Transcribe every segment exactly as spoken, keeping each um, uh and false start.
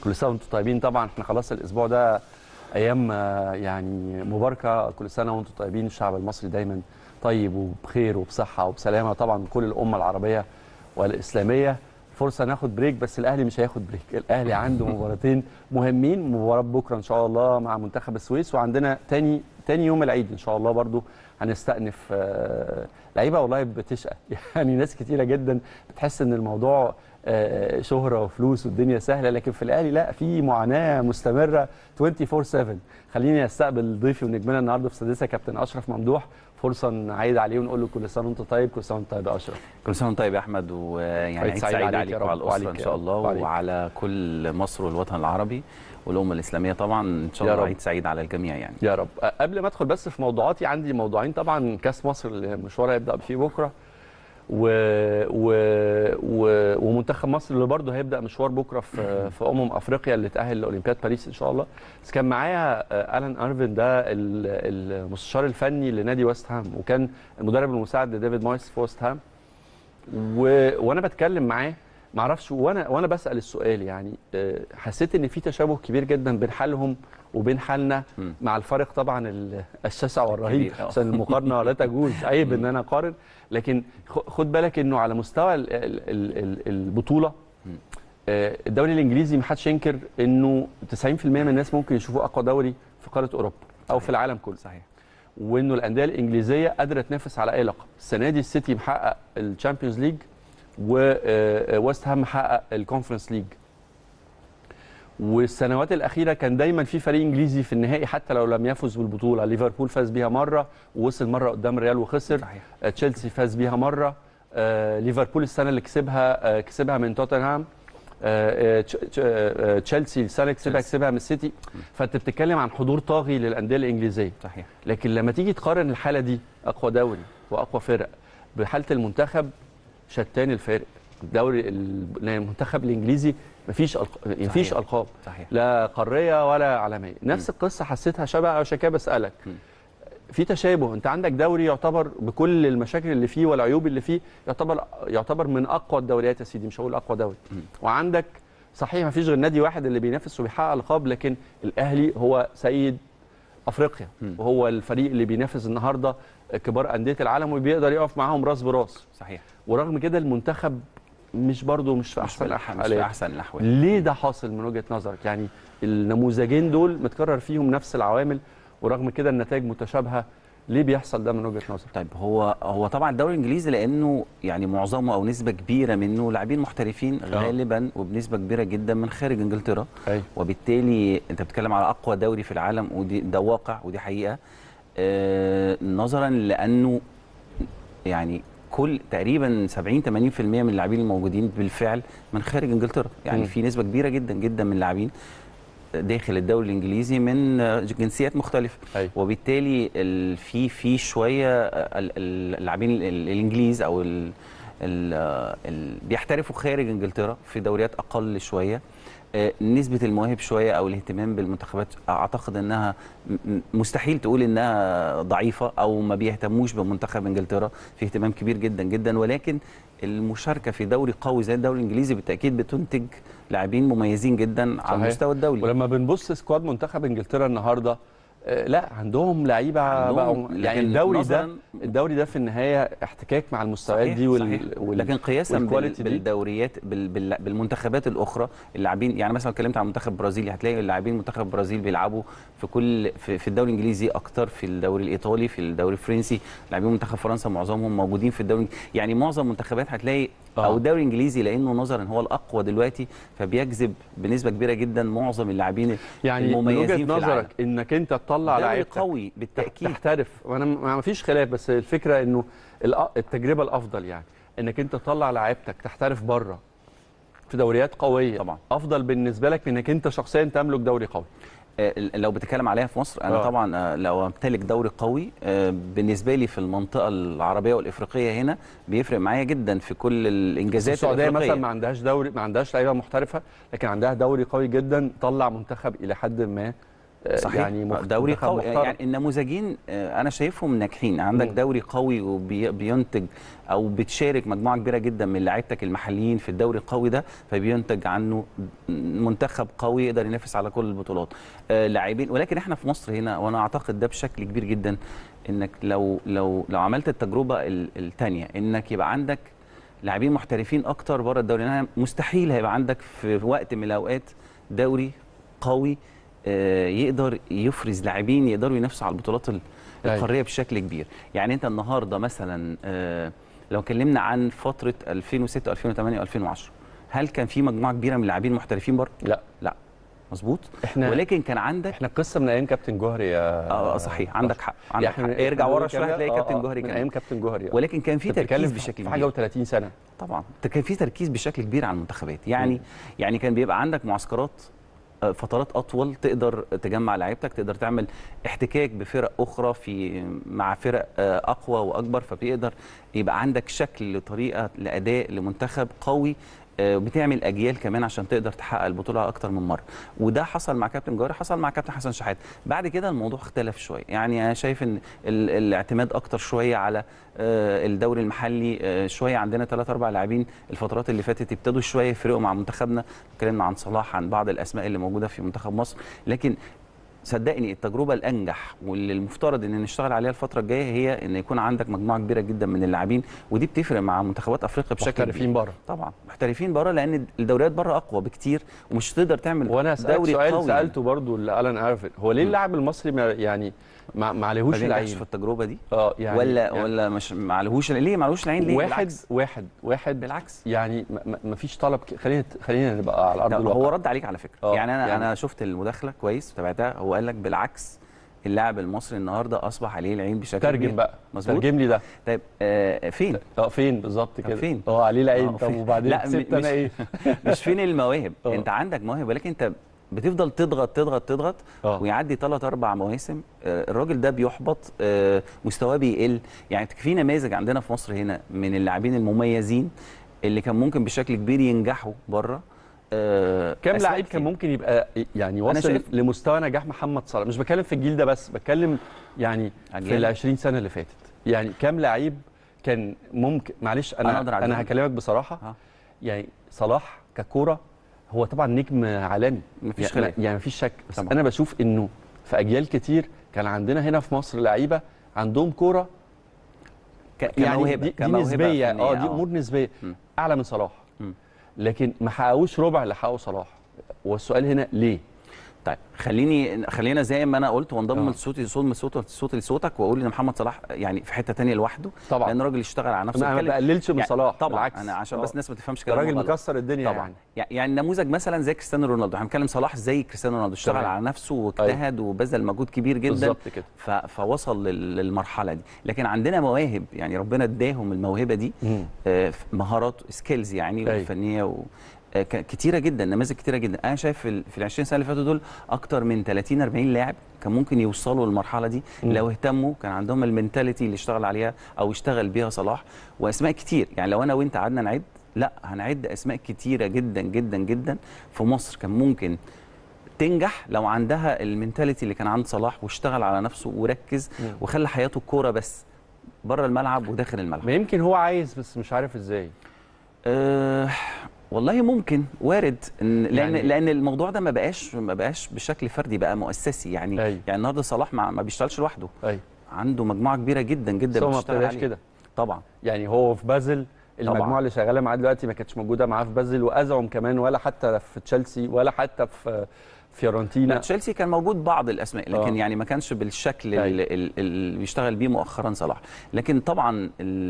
كل سنه وانتم طيبين. طبعا احنا خلاص الاسبوع ده ايام يعني مباركه، كل سنه وانتم طيبين. الشعب المصري دايما طيب وبخير وبصحه وبسلامه، طبعا كل الامه العربيه والاسلاميه. فرصه ناخد بريك، بس الاهلي مش هياخد بريك. الاهلي عنده مباراتين مهمين، مباراه بكره ان شاء الله مع منتخب السويس، وعندنا تاني تاني يوم العيد ان شاء الله برضو هنستأنف. لعيبه والله بتشقى يعني ناس كتيره جدا بتحس ان الموضوع شهره وفلوس والدنيا سهله، لكن في الاهلي لا، في معاناه مستمره أربعة وعشرين سبعة. خليني استقبل ضيفي ونجمنا النهارده في السادسه كابتن اشرف ممدوح، فرصه نعيد عليه ونقول له كل سنه وانت طيب. كل سنه وانت طيب يا اشرف. كل سنه وانت طيب يا احمد، ويعني عيد سعيد عليك, عليك وعلى الاسره ان شاء الله، وعليك. وعلى كل مصر والوطن العربي والامه الاسلاميه طبعا ان شاء الله. عيد سعيد على الجميع يعني يا رب. قبل ما ادخل بس في موضوعاتي، عندي موضوعين. طبعا كاس مصر اللي مشوارها هيبدا فيه بكره، و... و... و... ومنتخب مصر اللي برضه هيبدا مشوار بكره في في امم افريقيا اللي تاهل لاولمبياد باريس ان شاء الله. بس كان معايا الان ارفين، ده المستشار الفني لنادي ويست هام، وكان المدرب المساعد لديفيد مويس في ويست هام. و... وانا بتكلم معاه ما اعرفش، وانا وانا بسال السؤال يعني حسيت ان في تشابه كبير جدا بين حالهم وبين حالنا، مع الفرق طبعا الشاسع والرهيب، عشان المقارنه لا تجوز، عيب ان انا اقارن. لكن خد بالك انه على مستوى البطوله الدوري الانجليزي ما حدش ينكر انه تسعين بالمية من الناس ممكن يشوفوه اقوى دوري في قاره اوروبا او في العالم كله. صحيح. وانه الانديه الانجليزيه قادره تنافس على اي لقب. السنه دي السيتي محقق الشامبيونز ليج، وويست هام محقق الكونفرنس ليج. والسنوات الاخيره كان دايما في فريق انجليزي في النهائي حتى لو لم يفز بالبطوله. ليفربول فاز بيها مره ووصل مره قدام الريال وخسر. صحيح. تشيلسي فاز بيها مره. آه ليفربول السنه اللي كسبها آه كسبها من توتنهام. آه تشيلسي السنه اللي كسبها كسبها من السيتي. فانت بتتكلم عن حضور طاغي للانديه الانجليزيه. صحيح. لكن لما تيجي تقارن الحاله دي، اقوى دوري واقوى فرق، بحاله المنتخب، شتان الفارق. الدوري المنتخب الانجليزي مفيش مفيش القاب، لا قاريه ولا عالميه. نفس م. القصه حسيتها شبه، او عشان كده بسالك م. في تشابه. انت عندك دوري يعتبر بكل المشاكل اللي فيه والعيوب اللي فيه يعتبر يعتبر من اقوى الدوريات يا سيدي، مش هقول اقوى دوري. م. وعندك صحيح مفيش غير نادي واحد اللي بينافس وبيحقق القاب، لكن الاهلي هو سيد افريقيا، م. وهو الفريق اللي بينافس النهارده كبار انديه العالم وبيقدر يقف معاهم راس براس. صحيح. ورغم كده المنتخب مش برضه مش في احسن الاحوال. مش في احسن الاحوال. ليه ده حاصل من وجهه نظرك؟ يعني النموذجين دول متكرر فيهم نفس العوامل، ورغم كده النتائج متشابهه. ليه بيحصل ده من وجهه نظرك؟ طيب هو هو طبعا الدوري الانجليزي لانه يعني معظمه او نسبه كبيره منه لاعبين محترفين غالبا، وبنسبه كبيره جدا من خارج انجلترا. أي. وبالتالي انت بتتكلم على اقوى دوري في العالم، ودي ده واقع ودي حقيقه. آه نظرا لانه يعني كل تقريبا سبعين ثمانين بالمية من اللاعبين الموجودين بالفعل من خارج انجلترا، يعني م. في نسبه كبيره جدا جدا من اللاعبين داخل الدوري الانجليزي من جنسيات مختلفه. أي. وبالتالي في في شويه اللاعبين الانجليز او ال ال بيحترفوا خارج انجلترا في دوريات اقل شويه. نسبه المواهب شويه او الاهتمام بالمنتخبات اعتقد انها مستحيل تقول انها ضعيفه او ما بيهتموش بمنتخب انجلترا، في اهتمام كبير جدا جدا. ولكن المشاركه في دوري قوي زي الدوري الانجليزي بالتاكيد بتنتج لاعبين مميزين جدا. صحيح. على المستوى الدولي. ولما بنبص سكواد منتخب انجلترا النهارده، لا عندهم لعيبه بقى يعني الدوري ده الدوري ده في النهايه احتكاك مع المستويات دي وال... وال... لكن قياسا بال... بالدوريات بال... بال... بالمنتخبات الاخرى اللاعبين، يعني مثلا اتكلمت عن منتخب برازيل، هتلاقي اللاعبين منتخب البرازيل بيلعبوا في كل في, في الدوري الانجليزي اكتر، في الدوري الايطالي، في الدوري الفرنسي. لاعبين منتخب فرنسا معظمهم موجودين في الدوري، يعني معظم المنتخبات هتلاقي آه. او الدوري الانجليزي لانه نظرا هو الاقوى دلوقتي فبيجذب بنسبه كبيره جدا معظم اللاعبين يعني المميزين. من وجهه نظرك انك انت تطلع لعيبه قوي بالتاكيد تحترف، وانا ما فيش خلاف، بس الفكره انه التجربه الافضل يعني انك انت تطلع لعيبتك تحترف بره في دوريات قويه طبعا افضل بالنسبه لك من انك انت شخصيا تملك دوري قوي. لو بتتكلم عليها في مصر انا آه. طبعا لو امتلك دوري قوي بالنسبه لي في المنطقه العربيه والافريقيه هنا بيفرق معايا جدا في كل الانجازات. السعوديه مثلا ما عندهاش دوري، ما عندهاش لعيبه محترفه، لكن عندها دوري قوي جدا طلع منتخب الى حد ما صحيح. يعني دوري قوي محترم. يعني النموذجين انا شايفهم ناجحين. عندك م. دوري قوي وبينتج او بتشارك مجموعه كبيره جدا من لعيبتك المحليين في الدوري القوي ده، فبينتج عنه منتخب قوي يقدر ينافس على كل البطولات لاعبين. ولكن احنا في مصر هنا، وانا اعتقد ده بشكل كبير جدا، انك لو لو لو عملت التجربه الثانيه انك يبقى عندك لاعبين محترفين اكتر بره الدوري، يعني مستحيل هيبقى عندك في وقت من الاوقات دوري قوي يقدر يفرز لاعبين يقدروا ينافسوا على البطولات القاريه بشكل كبير. يعني انت النهارده مثلا لو اتكلمنا عن فتره ألفين وستة ألفين وثمانية ألفين وعشرة، هل كان في مجموعه كبيره من اللاعبين محترفين بره؟ لا لا مظبوط. احنا ولكن كان عندك احنا قصه من ايام كابتن جوهري يا اه صحيح، عندك حق عندك حق. ارجع ورا شويه هتلاقي كابتن جوهري من ايام كابتن جوهري. ولكن كان في تركيز بشكل كبير، حاجه و30 سنه طبعا. كان في تركيز بشكل كبير على المنتخبات. يعني م. يعني كان بيبقى عندك معسكرات فترات اطول، تقدر تجمع لعيبتك، تقدر تعمل احتكاك بفرق اخرى في مع فرق اقوى واكبر، فبيقدر يبقى عندك شكل لطريقه لاداء لمنتخب قوي، بتعمل اجيال كمان عشان تقدر تحقق البطوله اكتر من مره. وده حصل مع كابتن جوهري، حصل مع كابتن حسن شحاته. بعد كده الموضوع اختلف شويه. يعني انا شايف ان الاعتماد اكتر شويه على الدوري المحلي، شويه عندنا ثلاث اربع لاعبين الفترات اللي فاتت ابتدوا شويه يفرقوا مع منتخبنا. اتكلمنا عن صلاح، عن بعض الاسماء اللي موجوده في منتخب مصر. لكن صدقني التجربه الانجح واللي المفترض ان نشتغل عليها الفتره الجايه هي ان يكون عندك مجموعه كبيره جدا من اللاعبين، ودي بتفرق مع منتخبات افريقيا بشكل كبير. محترفين بره طبعا، محترفين بره، لان الدوريات بره اقوى بكتير ومش تقدر تعمل وانا دوري سؤال قوي. سالته برضو لالان ايرفين، هو ليه اللاعب المصري ما يعني ما ما عليهوش العين في التجربه دي؟ اه يعني ولا يعني ولا مش ما عليهوش، ليه ما عليهوش العين؟ ليه؟ واحد بالعكس. واحد واحد بالعكس، يعني ما فيش طلب. خلينا خلينا نبقى على ارض الواقع. هو رد عليك على فكره. أوه. يعني انا يعني انا شفت المداخله كويس وتابعتها. هو قال لك بالعكس، اللاعب المصري النهارده اصبح عليه العين بشكل كبير. ترجم بقى، مظبوط، ترجم لي ده. طيب آه فين؟ اه فين بالظبط كده؟ فين؟ اه عليه العين. طب وبعدين لا سبت انا ايه؟ مش فين المواهب. أوه. انت عندك مواهب، ولكن انت بتفضل تضغط تضغط تضغط أوه. ويعدي ثلاث اربع مواسم، آه الراجل ده بيحبط، آه مستواه بيقل. يعني في نماذج عندنا في مصر هنا من اللاعبين المميزين اللي كان ممكن بشكل كبير ينجحوا بره. آه كم لعيب كان ممكن يبقى يعني وصل لمستوى نجاح محمد صلاح؟ مش بتكلم في الجيل ده بس، بتكلم يعني أجيال. في ال عشرين سنه اللي فاتت. يعني كم لعيب كان ممكن؟ معلش انا انا, أنا هكلمك بصراحه. ها. يعني صلاح ككوره هو طبعا نجم عالمي، مفيش يعني, خلاف، يعني مفيش شك. بس طبعا. انا بشوف انه في اجيال كتير كان عندنا هنا في مصر لعيبه عندهم كوره يعني دي, دي نسبيه. اه دي امور نسبيه اعلى من صلاح، م. لكن ما حققوش ربع اللي حققه صلاح. والسؤال هنا ليه؟ طيب خليني خلينا زي ما انا قلت وانضم لصوتي صوت من صوت صوت لصوتك واقول ان محمد صلاح يعني في حته ثانيه لوحده طبعا، لان الراجل اشتغل على نفسه. انا ما بقللش من يعني صلاح طبعا بالعكس. انا عشان بس الناس ما تفهمش كده، الراجل مكسر الدنيا طبعا. يعني يعني نموذج مثلا زي كريستيانو رونالدو، احنا بنتكلم صلاح زي كريستيانو رونالدو، اشتغل طبعا على نفسه واجتهد وبذل مجهود كبير جدا بالظبط كده، فوصل للمرحله دي. لكن عندنا مواهب، يعني ربنا اداهم الموهبه دي، آه مهارات سكيلز يعني وفنيه و كتيره جدا، نماذج كتيره جدا. انا شايف في ال عشرين سنه اللي فاتوا دول اكتر من ثلاثين أربعين لاعب كان ممكن يوصلوا للمرحله دي م. لو اهتموا، كان عندهم المينتاليتي اللي اشتغل عليها او اشتغل بيها صلاح. واسماء كتير، يعني لو انا وانت قعدنا نعد، لا هنعد اسماء كتيره جدا جدا جدا في مصر كان ممكن تنجح لو عندها المينتاليتي اللي كان عند صلاح واشتغل على نفسه وركز م. وخلى حياته الكوره بس بره الملعب وداخل الملعب. ما يمكن هو عايز بس مش عارف ازاي. أه والله ممكن، وارد، إن لان يعني لان الموضوع ده ما بقاش ما بقاش بشكل فردي، بقى مؤسسي. يعني أي. يعني النهارده صلاح ما, ما بيشتغلش لوحده، أي. عنده مجموعه كبيره جدا جدا بتشتغل عليه كده طبعا. يعني هو في بازل المجموعه طبعًا اللي شغاله معاه دلوقتي ما كانتش موجوده معاه في بازل وازعم كمان، ولا حتى في تشيلسي ولا حتى في فيورنتينا. تشيلسي كان موجود بعض الاسماء، لكن أوه. يعني ما كانش بالشكل اللي بيشتغل بيه مؤخرا صلاح. لكن طبعا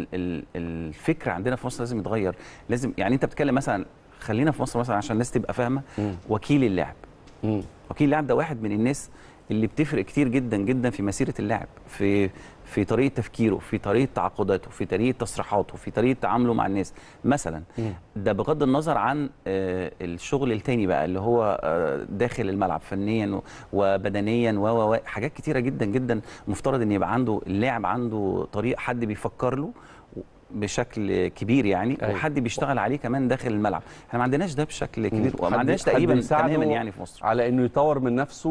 الفكر عندنا في مصر لازم يتغير. لازم يعني انت بتتكلم مثلا، خلينا في مصر مثلا عشان الناس تبقى فاهمه، وكيل اللاعب. م. وكيل اللاعب ده واحد من الناس اللي بتفرق كتير جدا جدا في مسيره اللاعب، في في طريقه تفكيره، في طريقه تعاقداته، في طريقه تصريحاته، في طريقه تعامله مع الناس مثلا. م. ده بغض النظر عن آه الشغل التاني بقى اللي هو آه داخل الملعب فنيا وبدنيا و حاجات كتيره جدا جدا. مفترض ان يبقى عنده اللاعب عنده طريقه، حد بيفكر له بشكل كبير يعني، أيوة. وحد بيشتغل عليه كمان داخل الملعب. احنا ما عندناش ده بشكل كبير، وما عندناش تقريبا تماما يعني في مصر على انه يطور من نفسه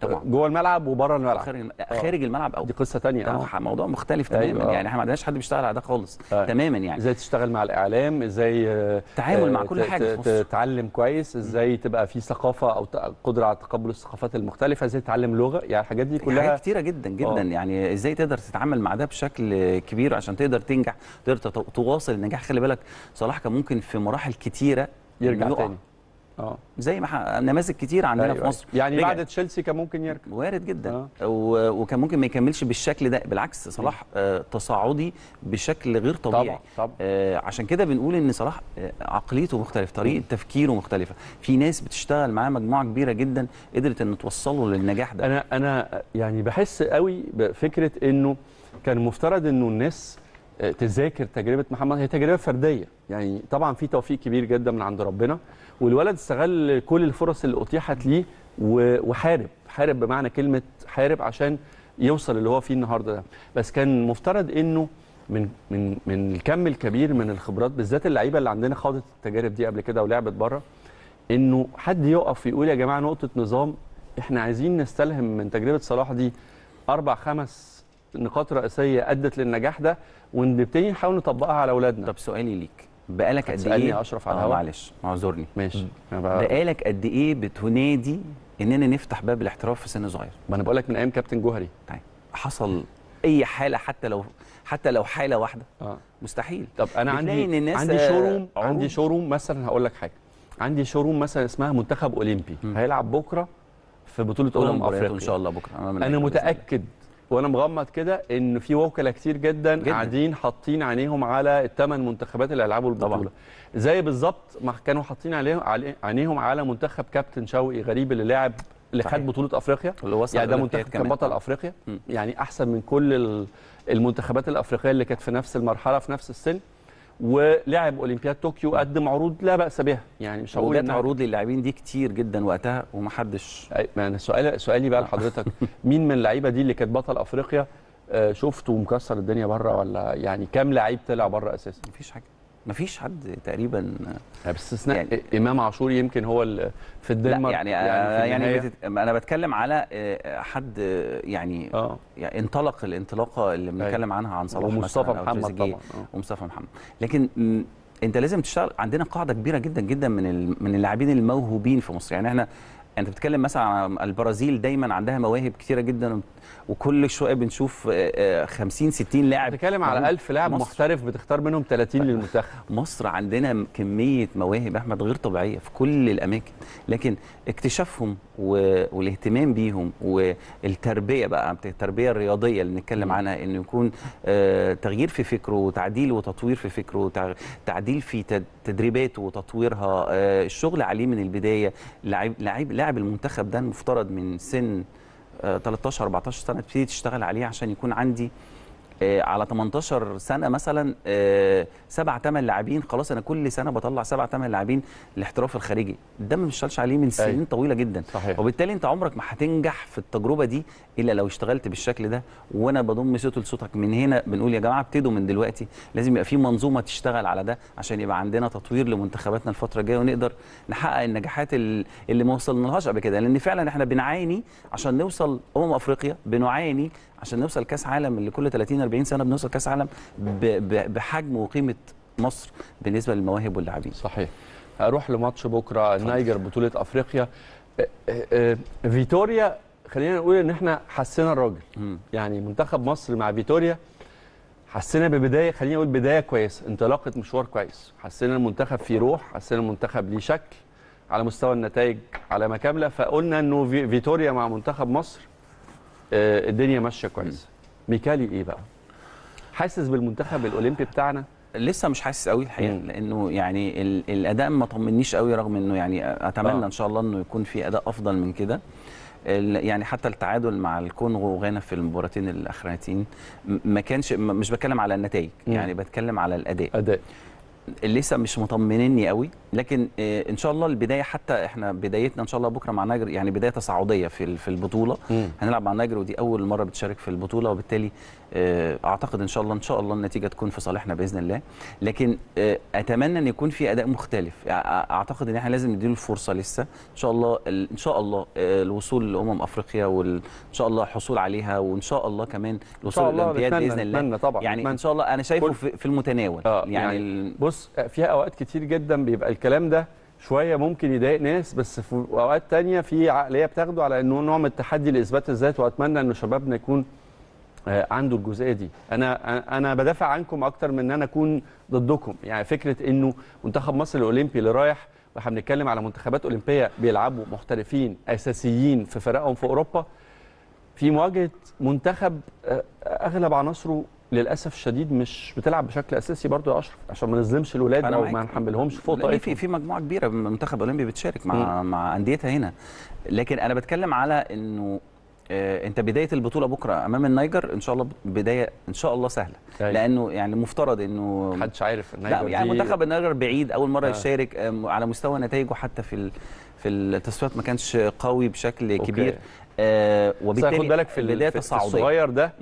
جوه الملعب وبره الملعب، خارج, خارج الملعب او دي قصه ثانيه. اه موضوع مختلف تماما. أيوة. يعني احنا ما عندناش حد بيشتغل على ده خالص. أيوة. تماما. يعني ازاي تشتغل مع الاعلام، ازاي تعامل مع كل حاجه، تتعلم كويس، ازاي تبقى في ثقافه او قدره على تقبل الثقافات المختلفه، ازاي تتعلم لغه، يعني الحاجات دي كلها حاجات كتيره جدا جدا. أوه. يعني ازاي تقدر تتعامل مع ده بشكل كبير عشان تقدر تنجح، تقدر تواصل النجاح. خلي بالك صلاح كان ممكن في مراحل كتيره يرجع تاني، اه زي ما نماذج كتير عندنا أيوة في مصر. يعني رجع. بعد تشيلسي كان ممكن يرجع، وارد جدا. آه. وكان ممكن ما يكملش بالشكل ده، بالعكس صلاح آه تصاعدي بشكل غير طبيعي. طبعا طبعا. آه عشان كده بنقول ان صلاح آه عقليته مختلفه، طريقه تفكيره مختلفه. في ناس بتشتغل معاه مجموعه كبيره جدا قدرت ان توصله للنجاح ده. انا انا يعني بحس قوي بفكره انه كان مفترض انه الناس تذاكر تجربه محمد، هي تجربه فرديه، يعني طبعا في توفيق كبير جدا من عند ربنا، والولد استغل كل الفرص اللي اتيحت ليه وحارب، حارب بمعنى كلمه حارب عشان يوصل اللي هو فيه النهارده ده. بس كان مفترض انه من من من الكم الكبير من الخبرات، بالذات اللعيبه اللي عندنا خاضت التجارب دي قبل كده ولعبت بره، انه حد يقف ويقول يا جماعه نقطه نظام، احنا عايزين نستلهم من تجربه صلاح دي اربع خمس نقاط رئيسيه ادت للنجاح ده، ونبتدي نحاول نطبقها على اولادنا. طب سؤالي ليك، بقالك قد ايه؟ تسالني اشرف على الهواء؟ معلش اعذرني. ماشي. بقالك قد ايه بتنادي اننا نفتح باب الاحتراف في سن صغير؟ ما انا بقول لك من ايام كابتن جوهري. طيب حصل اي حاله، حتى لو حتى لو حاله واحده؟ اه مستحيل. طب انا عندي عندي شوروم عندي شوروم مثلا، هقول لك حاجه، عندي شوروم مثلا اسمها منتخب اولمبي، م. هيلعب بكره في بطوله امم افريقيا ان شاء الله بكره. انا متاكد وانا مغمض كده ان في وكلاء كتير جدا, جداً قاعدين حاطين عينيهم على الثمان منتخبات اللي هيلعبوا البطوله طبعا. زي بالظبط ما كانوا حاطين عليهم عينيهم على منتخب كابتن شوقي غريب اللي لعب اللي خد بطوله افريقيا، اللي وصل يعني ده منتخب كان بطل افريقيا، م. يعني احسن من كل المنتخبات الافريقيه اللي كانت في نفس المرحله في نفس السن، ولعب اولمبياد طوكيو وقدم عروض لا باس بها، يعني مش هقول ان عروض للاعبين دي كتير جدا وقتها ومحدش. انا سؤال سؤالي بقى لحضرتك، مين من اللعيبه دي اللي كانت بطل افريقيا شفته ومكسر الدنيا بره، ولا يعني كام لعيب طلع بره اساسا؟ مفيش حاجه، مفيش حد تقريبا باستثناء يعني امام عاشور يمكن هو اللي في الدنمارك. يعني يعني, يعني بتت... انا بتكلم على حد يعني, آه. يعني انطلق الانطلاقه اللي بنتكلم عنها عن صلاح ومصطفى محمد طبعا ومصطفى محمد. لكن م... انت لازم تشتغل. عندنا قاعده كبيره جدا جدا من ال... من اللاعبين الموهوبين في مصر. يعني احنا انت بتتكلم مثلا عن البرازيل، دايما عندها مواهب كتيره جدا، وكل شويه بنشوف خمسين ستين لاعب. بتتكلم على ألف لاعب محترف بتختار منهم ثلاثين للمنتخب. مصر عندنا كميه مواهب احمد غير طبيعيه في كل الاماكن، لكن اكتشافهم والاهتمام بيهم والتربيه بقى، التربيه الرياضيه اللي بنتكلم عنها، انه يكون تغيير في فكره وتعديل وتطوير في فكره، تعديل في تدريباته وتطويرها، الشغل عليه من البدايه. لعيب لعيب لاعب المنتخب ده المفترض من سن تلتاشر اربعتاشر سنه تبتدي تشتغل عليه عشان يكون عندي على تمنتاشر سنه مثلا سبع ثمان لاعبين. خلاص انا كل سنه بطلع سبع ثمان لاعبين الاحتراف الخارجي. ده ما بنشتغلش عليه من سنين أي. طويله جدا. صحيح. وبالتالي انت عمرك ما هتنجح في التجربه دي الا لو اشتغلت بالشكل ده. وانا بضم صوتي لصوتك من هنا، بنقول يا جماعه ابتدوا من دلوقتي، لازم يبقى في منظومه تشتغل على ده عشان يبقى عندنا تطوير لمنتخباتنا الفتره الجايه، ونقدر نحقق النجاحات اللي ما وصلنالهاش قبل كده. لان فعلا احنا بنعاني عشان نوصل امم افريقيا، بنعاني عشان نوصل كاس عالم، اللي كل ثلاثين اربعين سنه بنوصل كاس عالم بحجم وقيمه مصر بالنسبه للمواهب واللاعبين. صحيح. هروح لماتش بكره النيجر بطوله افريقيا. فيتوريا، خلينا نقول ان احنا حسينا الراجل، م. يعني منتخب مصر مع فيتوريا حسينا ببدايه، خلينا نقول بدايه كويسه، انطلاقه مشوار كويس. حسينا المنتخب فيه روح، حسينا المنتخب ليه شكل على مستوى النتائج علامه كامله، فقلنا انه فيتوريا مع منتخب مصر الدنيا ماشيه كويس. ميكالي ايه بقى؟ حاسس بالمنتخب الاولمبي بتاعنا؟ لسه مش حاسس قوي الحقيقه، لانه يعني الاداء ما طمنيش قوي، رغم انه يعني اتمنى آه. ان شاء الله انه يكون في اداء افضل من كده. يعني حتى التعادل مع الكونغو وغانا في المباراتين الاخرانيتين ما كانش، مش بتكلم على النتائج، يعني بتكلم على الاداء. اداء لسه مش مطمنيني قوي، لكن ان شاء الله البدايه، حتى احنا بدايتنا ان شاء الله بكره مع ناجر، يعني بدايه تصاعديه في في البطوله. م. هنلعب مع ناجر ودي اول مره بتشارك في البطوله، وبالتالي اعتقد ان شاء الله ان شاء الله النتيجه تكون في صالحنا باذن الله. لكن اتمنى ان يكون في اداء مختلف. اعتقد ان احنا لازم نديله الفرصه لسه ان شاء الله. ان شاء الله الوصول لامم افريقيا وان شاء الله الحصول عليها، وان شاء الله كمان الوصول للاولمبياد باذن الله. نتمنى طبعا يعني نتمنى. ان شاء الله انا شايفه في المتناول. آه يعني, يعني بص، فيها اوقات كتير جدا بيبقى الكلام ده شويه ممكن يضايق ناس، بس في اوقات تانية في عقليه بتاخده على انه نوع من التحدي لاثبات الذات، واتمنى ان شبابنا يكون عنده الجزئيه دي. انا انا بدافع عنكم اكتر من ان انا اكون ضدكم. يعني فكره انه منتخب مصر الاولمبي اللي رايح، واحنا بنتكلم على منتخبات اولمبيه بيلعبوا محترفين اساسيين في فرقهم في اوروبا، في مواجهه منتخب اغلب عناصره للاسف الشديد مش بتلعب بشكل اساسي برضه يا اشرف، عشان ما نظلمش الاولاد او ما نحملهمش فوق طاقتهم. في في مجموعه كبيره من المنتخب الاولمبي بتشارك مع م. مع انديتها هنا، لكن انا بتكلم على انه آه انت بدايه البطوله بكره امام النيجر ان شاء الله بدايه ان شاء الله سهله. أي. لانه يعني مفترض انه محدش عارف النيجر. لا يعني منتخب النيجر بعيد، اول مره آه. يشارك آه على مستوى نتائجه حتى في في التصفيات ما كانش قوي بشكل أوكي. كبير. آه وبالتالي خد بالك في البدايه الصغير ده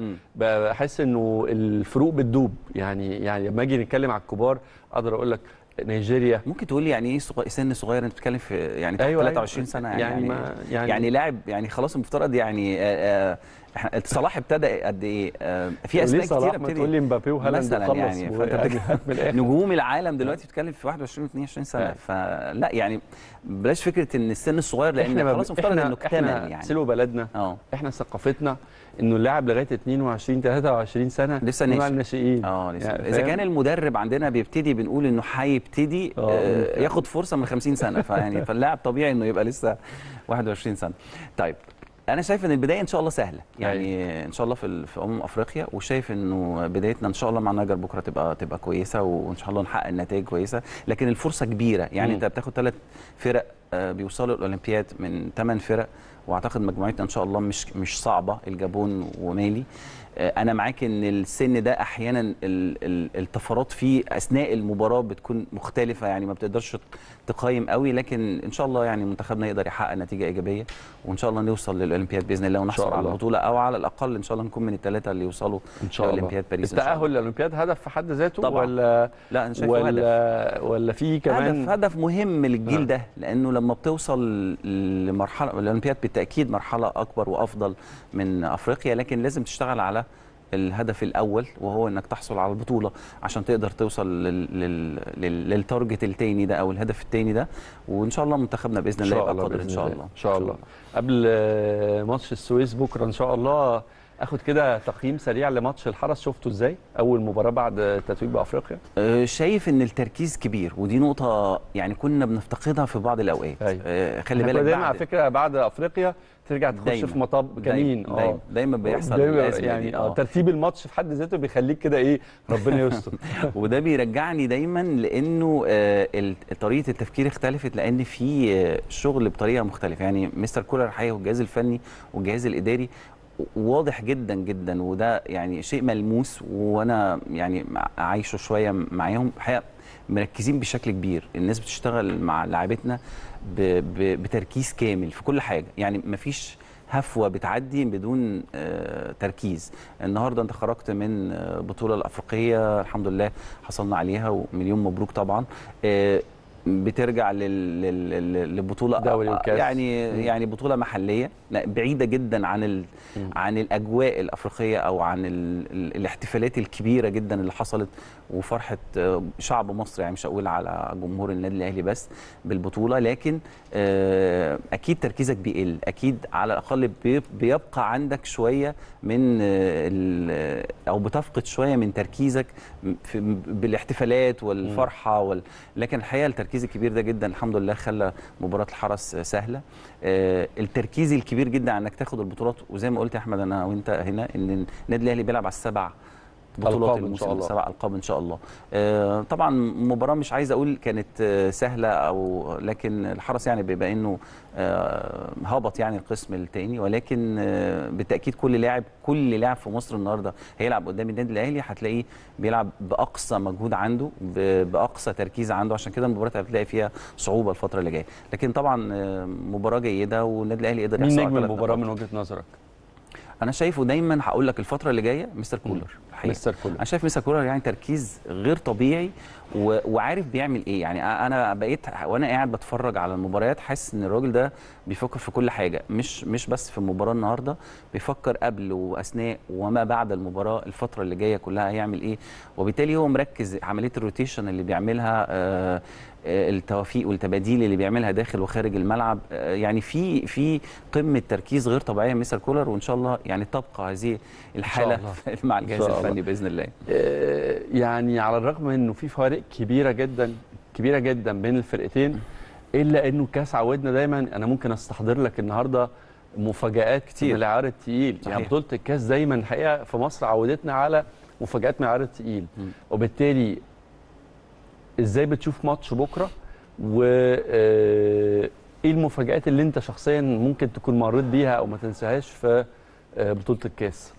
بحس انه الفروق بتدوب. يعني يعني لما اجي نتكلم على الكبار اقدر اقول لك نيجيريا. ممكن تقول لي يعني ايه سن صغير؟ انت بتتكلم في يعني أيوة ثلاثة وعشرين سنه يعني يعني, يعني, يعني, يعني لاعب يعني خلاص المفترض يعني آه آه صلاح ابتدى قد ايه؟ آه في اسماء كتيره بتبتدي تقول لي مبابي وهالاند مثلا يعني, يعني نجوم العالم دلوقتي بتتكلم في واحد وعشرين واثنين وعشرين سنه. فلا يعني بلاش فكره ان السن الصغير، لان خلاص المفترض انه اكتمل. يعني سلو بلدنا أوه. احنا ثقافتنا انه اللاعب لغايه اتنين وعشرين ثلاثة وعشرين سنه لسه ناشئ الناشئين. اه لسه يعني اذا كان المدرب عندنا بيبتدي بنقول انه هيبتدي آه ياخد فرصه من خمسين سنه، فيعني فاللاعب طبيعي انه يبقى لسه واحد وعشرين سنه. طيب انا شايف ان البدايه ان شاء الله سهله، يعني أي. ان شاء الله في في امم افريقيا، وشايف انه بدايتنا ان شاء الله مع نيجر بكره تبقى تبقى كويسه، وان شاء الله نحقق نتائج كويسه. لكن الفرصه كبيره، يعني م. انت بتاخد ثلاث فرق بيوصلوا الاولمبياد من ثمان فرق، واعتقد مجموعتنا ان شاء الله مش مش صعبه، الجابون ومالي. انا معاك ان السن ده احيانا الطفرات فيه اثناء المباراه بتكون مختلفه، يعني ما بتقدرش تقيم قوي، لكن ان شاء الله يعني منتخبنا يقدر يحقق نتيجه ايجابيه، وان شاء الله نوصل للاولمبياد باذن الله ونحصل على البطوله، او على الاقل ان شاء الله نكون من الثلاثه اللي يوصلوا ان شاء الله لاولمبياد باريس. التاهل للاولمبياد هدف في حد ذاته طبعا. ولا لا انا شايفه ولا هدف ولا في كمان هدف هدف مهم للجيل ده، لانه لما بتوصل لمرحله الاولمبياد بالتاكيد مرحله اكبر وافضل من افريقيا، لكن لازم تشتغل على الهدف الاول، وهو انك تحصل على البطوله عشان تقدر توصل للتارجت الثاني ده او الهدف الثاني ده، وان شاء الله منتخبنا باذن الله يبقى قادر ان شاء الله. ان شاء الله. قبل ماتش السويس بكره ان شاء الله اخد كده تقييم سريع لماتش الحرس، شفته ازاي اول مباراه بعد التتويج بافريقيا؟ أه شايف ان التركيز كبير، ودي نقطه يعني كنا بنفتقدها في بعض الاوقات. أه خلي بالك دايما على فكره بعد افريقيا ترجع تخش دايما في مطب جميل. دايما, دايما, دايما بيحصل دايما يعني اه ترتيب الماتش في حد ذاته بيخليك كده ايه، ربنا يستر. وده بيرجعني دايما لانه آه طريقه التفكير اختلفت، لان في آه شغل بطريقه مختلفه. يعني مستر كولر الحقيقه والجهاز الفني والجهاز الاداري واضح جدا جدا، وده يعني شيء ملموس، وانا يعني عايشه شويه معاهم الحقيقه، مركزين بشكل كبير. الناس بتشتغل مع لاعبتنا بتركيز كامل في كل حاجه، يعني مفيش هفوه بتعدي بدون آه تركيز. النهارده انت خرجت من آه بطوله الافريقيه الحمد لله حصلنا عليها، ومليون مبروك طبعا. آه بترجع للبطوله دوري وكاس، يعني م. يعني بطوله محليه بعيده جدا عن ال عن الاجواء الافريقيه او عن ال الاحتفالات الكبيره جدا اللي حصلت وفرحه شعب مصر. يعني مش هقول على جمهور النادي الاهلي بس بالبطوله، لكن اكيد تركيزك بيقل، اكيد على الاقل بيبقى عندك شويه من او بتفقد شويه من تركيزك بالاحتفالات والفرحه وال لكن الحقيقه التركيز الكبير ده جدا الحمد لله خلى مباراه الحرس سهله. التركيز الكبير جدا انك تاخد البطولات، وزي ما قلت يا احمد انا وانت هنا ان النادي الاهلي بيلعب على السبع بطولات الموسم، سبع القاب ان شاء الله. آه طبعا مباراه مش عايز اقول كانت آه سهله، او لكن الحرس يعني بيبقى انه آه هبط يعني القسم الثاني، ولكن آه بالتاكيد كل لاعب كل لاعب في مصر النهارده هيلعب قدام النادي الاهلي هتلاقيه بيلعب باقصى مجهود عنده، باقصى تركيز عنده، عشان كده المباراه هتلاقي فيها صعوبه الفتره اللي جايه. لكن طبعا آه مباراه جيده والنادي الاهلي قدر يحصل. مين نجم المباراه من وجهه نظرك؟ انا شايفه دايما هقول لك الفتره اللي جايه مستر كولر. مستر كولر انا شايف مستر كولر يعني تركيز غير طبيعي و... وعارف بيعمل ايه. يعني انا بقيت وانا قاعد بتفرج على المباريات حاسس ان الراجل ده بيفكر في كل حاجه، مش مش بس في المباراه النهارده، بيفكر قبل واثناء وما بعد المباراه، الفتره اللي جايه كلها هيعمل ايه. وبالتالي هو مركز عمليه الروتيشن اللي بيعملها، آه التوافيق والتباديل اللي بيعملها داخل وخارج الملعب. يعني في في قمه تركيز غير طبيعيه مستر كولر، وان شاء الله يعني تبقى هذه الحاله مع الجهاز الفني باذن الله. يعني على الرغم انه في فوارق كبيره جدا كبيره جدا بين الفرقتين، الا انه كاس عودنا دايما. انا ممكن استحضر لك النهارده مفاجآت كتير من العيار التقيل. يعني بطوله الكاس دايما الحقيقه في مصر عودتنا على مفاجآت من العيار التقيل، وبالتالي ازاي بتشوف ماتش بكره، و ايه المفاجآت اللي انت شخصيا ممكن تكون مريت بيها او ما تنساهاش في بطوله الكاس؟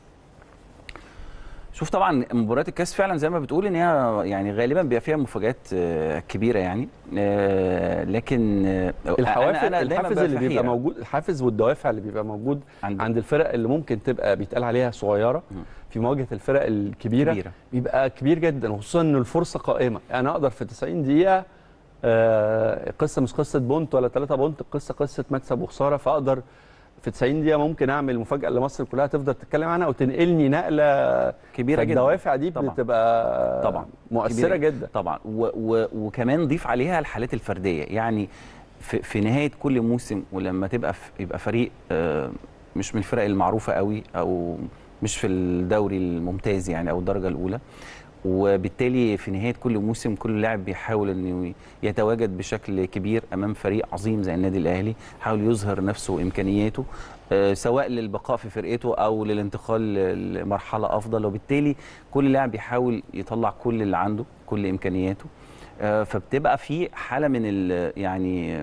شوف طبعا مباريات الكاس فعلا زي ما بتقول ان هي يعني غالبا بيبقى فيها مفاجآت كبيره يعني، لكن الحوافز أنا الحافز اللي بيبقى موجود، الحافز والدوافع اللي بيبقى موجود عند, عند الفرق اللي ممكن تبقى بيتقال عليها صغيره في مواجهه الفرق الكبيره كبيرة. بيبقى كبير جدا، وخصوصا ان الفرصه قائمه. انا اقدر في تسعين دقيقه، آه قصه مش قصه بونت ولا ثلاثة بونت، قصه قصه مكسب وخساره، فاقدر في تسعين دقيقه ممكن اعمل مفاجاه اللي مصر كلها تفضل تتكلم عنها وتنقلني نقله كبيره جدا. الدوافع دي طبعًا. بتبقى طبعا مؤثره جدا طبعا، و و وكمان ضيف عليها الحالات الفرديه. يعني في, في نهايه كل موسم ولما تبقى يبقى فريق آه مش من الفرق المعروفه قوي او مش في الدوري الممتاز يعني او الدرجه الاولى، وبالتالي في نهايه كل موسم كل لاعب بيحاول انه يتواجد بشكل كبير امام فريق عظيم زي النادي الاهلي، يحاول يظهر نفسه وامكانياته أه سواء للبقاء في فرقته او للانتقال لمرحله افضل، وبالتالي كل لاعب بيحاول يطلع كل اللي عنده كل امكانياته. أه فبتبقى في حاله من ال يعني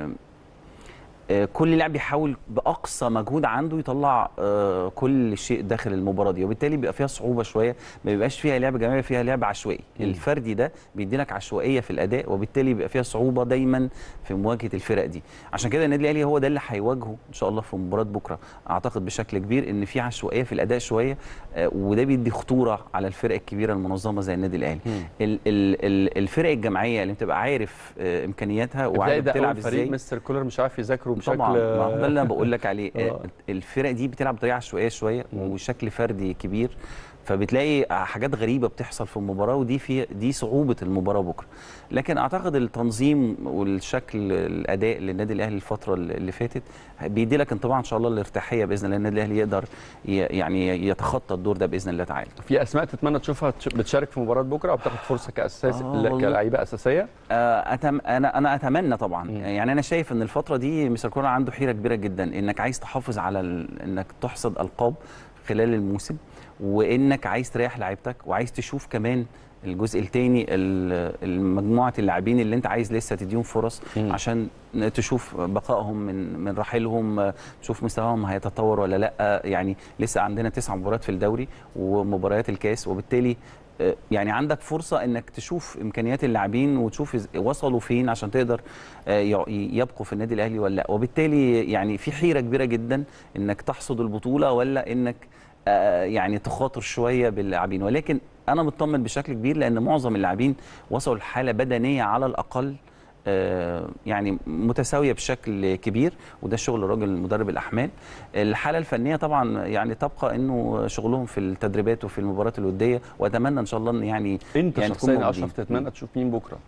كل لاعب بيحاول باقصى مجهود عنده يطلع كل شيء داخل المباراه دي، وبالتالي بيبقى فيها صعوبه شويه، ما بيبقاش فيها لعب جماعي، فيها لعب عشوائي. الفردي ده بيدي لك عشوائيه في الاداء، وبالتالي بيبقى فيها صعوبه دايما في مواجهه الفرق دي. عشان كده النادي الاهلي هو ده اللي هيواجهه ان شاء الله في مباراه بكره، اعتقد بشكل كبير ان في عشوائيه في الاداء شويه، وده بيدي خطوره على الفرق الكبيره المنظمه زي النادي الاهلي. ال ال الفرق الجماعيه اللي بتبقى عارف امكانياتها وعارف بتلعب ازاي. مستر كولر مش عارف يذاكره بشكل طبعا، ده اللي انا بقول لك عليه. الفرق دي بتلعب بطريقه عشوائيه شويه وشكل فردي كبير، فبتلاقي حاجات غريبه بتحصل في المباراه، ودي في دي صعوبه المباراه بكره. لكن اعتقد التنظيم والشكل الاداء للنادي الاهلي الفتره اللي فاتت بيدي لك انطباع ان شاء الله الارتياحيه باذن الله، النادي الاهلي يقدر يعني يتخطى الدور ده باذن الله تعالى. في اسماء تتمنى تشوفها بتشارك في مباراه بكره او بتاخد فرصه كاساس آه كلاعيبه اساسيه؟ أتم انا انا اتمنى طبعا. م. يعني انا شايف ان الفتره دي مستر كولر عنده حيره كبيره جدا، انك عايز تحافظ على ال... انك تحصد القاب خلال الموسم، وانك عايز تريح لعيبتك، وعايز تشوف كمان الجزء الثاني المجموعه اللاعبين اللي انت عايز لسه تديهم فرص م. عشان تشوف بقائهم من من رحيلهم، تشوف مستواهم هيتطور ولا لا. يعني لسه عندنا تسع مباريات في الدوري ومباريات الكاس، وبالتالي يعني عندك فرصه انك تشوف امكانيات اللاعبين وتشوف وصلوا فين عشان تقدر يبقوا في النادي الاهلي ولا لا. وبالتالي يعني في حيره كبيره جدا انك تحصد البطوله ولا انك يعني تخاطر شويه باللاعبين، ولكن انا مطمن بشكل كبير لان معظم اللاعبين وصلوا لحاله بدنيه على الاقل يعني متساويه بشكل كبير، وده شغل راجل مدرب الاحمال. الحاله الفنيه طبعا يعني تبقى انه شغلهم في التدريبات وفي المباريات الوديه، واتمنى ان شاء الله ان يعني انت يعني شخصيا اشرف تتمنى تشوف مين بكره؟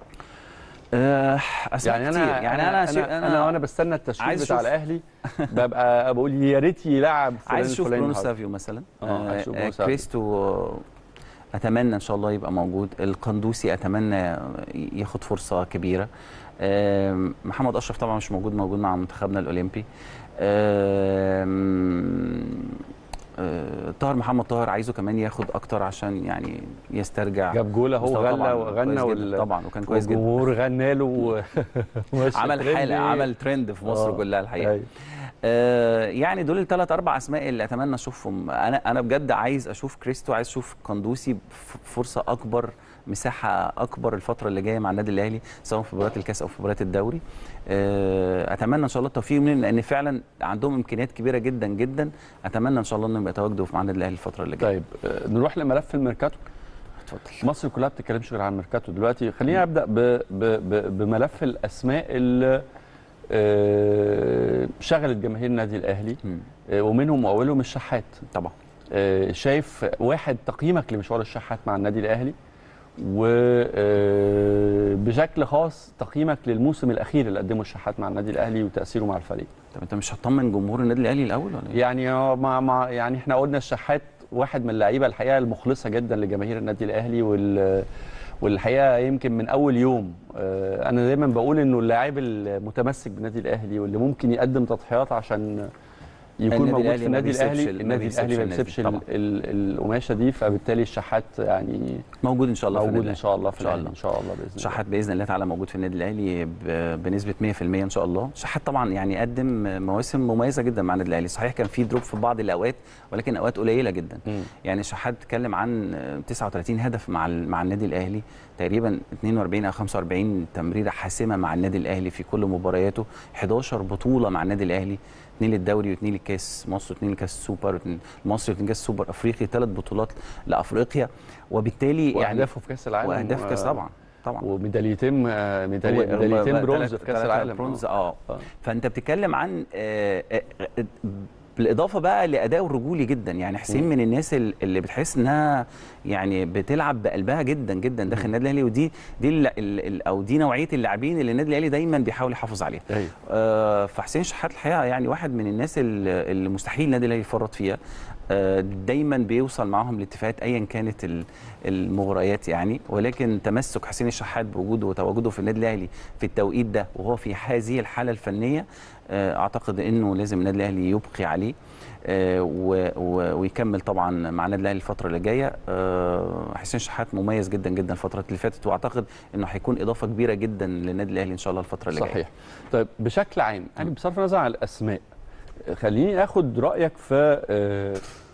أه يعني انا كتير. يعني انا انا انا, أنا وانا بستنى التشكيل بتاع الاهلي ببقى بقول يا ريت يلعب فلان عايز اشوف برونو سافيو مثلا، اه أه كريستو اتمنى ان شاء الله يبقى موجود، القندوسي اتمنى ياخد فرصه كبيره، أه محمد اشرف طبعا مش موجود موجود مع منتخبنا الاولمبي، أه آه طاهر محمد طاهر عايزه كمان ياخد اكتر عشان يعني يسترجع. جاب جول اهو، غنى وغنى وال... طبعا وكان كويس جدا، والجمهور غنى له و... عمل حاله، عمل ترند في مصر كلها الحقيقه. أي. آه يعني دول الثلاث اربع اسماء اللي اتمنى اشوفهم. انا انا بجد عايز اشوف كريستو، عايز اشوف قندوسي فرصه اكبر، مساحه اكبر الفتره اللي جايه مع النادي الاهلي، سواء في مباريات الكاس او في مباريات الدوري. آه اتمنى ان شاء الله التوفيق منهم، لان فعلا عندهم امكانيات كبيره جدا جدا. اتمنى ان شاء الله انهم يتواجدوا مع النادي الاهلي الفتره اللي جايه. طيب آه نروح لملف الميركاتو. اتفضل. مصر كلها ما بتتكلمش غير عن الميركاتو دلوقتي. خليني ابدا ب... ب... ب... بملف الاسماء اللي آه شغلت جماهير النادي الاهلي، آه ومنهم واولهم الشحات طبعا. آه شايف واحد تقييمك لمشوار الشحات مع النادي الاهلي، وبشكل خاص تقييمك للموسم الاخير اللي قدمه الشحات مع النادي الاهلي وتاثيره مع الفريق. طب انت مش هتطمن جمهور النادي الاهلي الاول ولا ايه؟ يعني مع مع يعني احنا قلنا الشحات واحد من اللعيبه الحقيقه المخلصه جدا لجماهير النادي الاهلي، وال والحقيقه يمكن من اول يوم انا دايما بقول انه اللاعب المتمسك بالنادي الاهلي واللي ممكن يقدم تضحيات عشان يكون موجود في النادي الاهلي. النادي الاهلي ما بيسيبش القماشه دي، فبالتالي الشحات يعني موجود ان شاء الله، موجود ان شاء الله في الاهلي ان شاء الله باذن الله. الشحات باذن الله تعالى موجود في النادي الاهلي بنسبه مية في المية ان شاء الله. الشحات طبعا يعني قدم مواسم مميزه جدا مع النادي الاهلي، صحيح كان في دروب في بعض الاوقات ولكن اوقات قليله جدا. م. يعني الشحات اتكلم عن تسعة وثلاثين هدف مع مع النادي الاهلي، تقريبا اثنين وأربعين او خمسة وأربعين تمريره حاسمه مع النادي الاهلي في كل مبارياته، حداشر بطوله مع النادي الاهلي، اثنين للدوري واثنين للكاس مصر واثنين لكاس السوبر، المصري واثنين كاس السوبر افريقي، ثلاث بطولات لافريقيا، وبالتالي يعني واهدافه في كاس العالم، واهداف كاس طبعا طبعا وميداليتين ميداليتين برونز في كاس العالم برونز اه, آه. فانت بتتكلم عن آه آه بالاضافه بقى لادائه الرجولي جدا. يعني حسين من الناس اللي بتحس انها يعني بتلعب بقلبها جدا جدا داخل النادي الاهلي، ودي دي ال ال او دي نوعيه اللاعبين اللي النادي الاهلي دايما بيحاول يحافظ عليها. أيوه. آه فحسين شحات الحقيقه يعني واحد من الناس اللي مستحيل النادي الاهلي يفرط فيها، آه دايما بيوصل معاهم لاتفاقات ايا كانت المغريات يعني، ولكن تمسك حسين الشحات بوجوده وتواجده في النادي الاهلي في التوقيت ده وهو في هذه الحاله الفنيه، اعتقد انه لازم النادي الاهلي يبقي عليه آه ويكمل طبعا مع النادي الاهلي الفتره اللي جايه. آه حسين شحات مميز جدا جدا الفتره اللي فاتت، واعتقد انه هيكون اضافه كبيره جدا للنادي الاهلي ان شاء الله الفتره اللي جايه. صحيح. طيب بشكل عام يعني بصرف النظر عن الاسماء، خليني اخد رايك في آه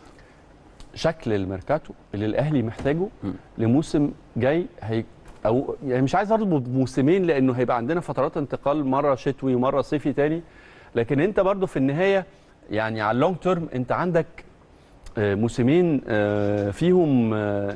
شكل الميركاتو اللي الاهلي محتاجه م. لموسم جاي، هي او يعني مش عايز اربط بموسمين لانه هيبقى عندنا فترات انتقال مره شتوي ومره صيفي تاني، لكن انت برضو في النهايه يعني على اللونج تيرم انت عندك موسمين فيهم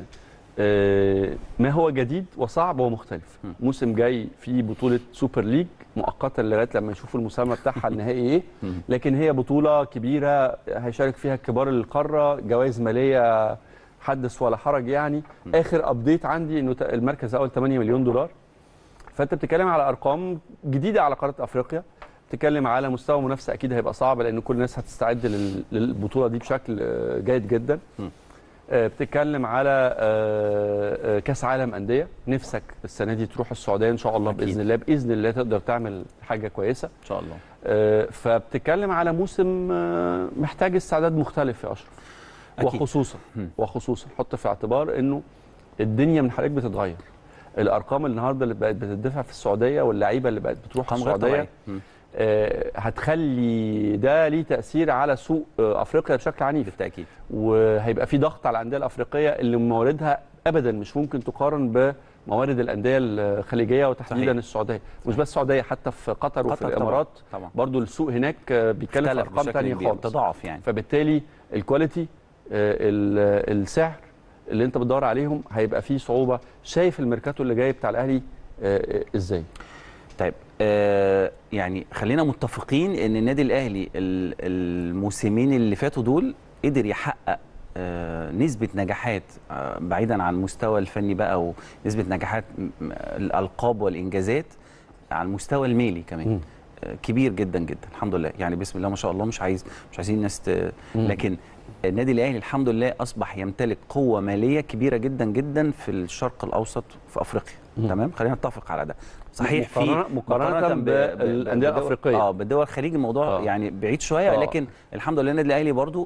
ما هو جديد وصعب ومختلف. موسم جاي فيه بطوله سوبر ليج مؤقتا لغايه لما يشوفوا المسمى بتاعها النهائي ايه، لكن هي بطوله كبيره هيشارك فيها كبار القاره، جوائز ماليه حدث ولا حرج يعني. اخر ابديت عندي انه المركز الاول ثمانية مليون دولار، فانت بتتكلم على ارقام جديده على قاره افريقيا، بتتكلم على مستوى منافسه اكيد هيبقى صعب لان كل الناس هتستعد للبطوله دي بشكل جيد جدا. بتتكلم على كاس عالم انديه، نفسك السنه دي تروح السعوديه ان شاء الله باذن الله، باذن الله تقدر تعمل حاجه كويسه ان شاء الله. فبتتكلم على موسم محتاج استعداد مختلف يا اشرف. أكيد. وخصوصا وخصوصا حط في اعتبار انه الدنيا من حضرتك بتتغير، الارقام النهارده اللي بقت بتدفع في السعوديه واللعيبه اللي بقت بتروح السعوديه آه هتخلي ده ليه تاثير على سوق آه افريقيا بشكل عنيف بالتاكيد، وهيبقى في ضغط على الانديه الافريقيه اللي مواردها ابدا مش ممكن تقارن بموارد الانديه الخليجيه وتحديدا صحيح. السعوديه، مش بس السعوديه، حتى في قطر, قطر وفي الامارات طبعا. طبعا. برضو السوق هناك بيتكلم في ارقام ثانيه خالص، تضاعف يعني. فبالتالي الكواليتي آه السعر اللي انت بتدور عليهم هيبقى فيه صعوبه. شايف الميركاتو اللي جاي بتاع الاهلي آه ازاي؟ طيب آه يعني خلينا متفقين ان النادي الاهلي الموسمين اللي فاتوا دول قدر يحقق آه نسبه نجاحات آه بعيدا عن المستوى الفني بقى، ونسبه نجاحات الالقاب والانجازات على المستوى المالي كمان آه كبير جدا جدا الحمد لله. يعني بسم الله ما شاء الله، مش عايز مش عايزين الناس لكن النادي الاهلي الحمد لله اصبح يمتلك قوه ماليه كبيره جدا جدا في الشرق الاوسط في افريقيا. تمام، خلينا نتفق على ده. صحيح في مقارنه بالانديه الافريقيه اه بالدول الخليج الموضوع آه. يعني بعيد شويه آه. لكن الحمد لله النادي الاهلي برضو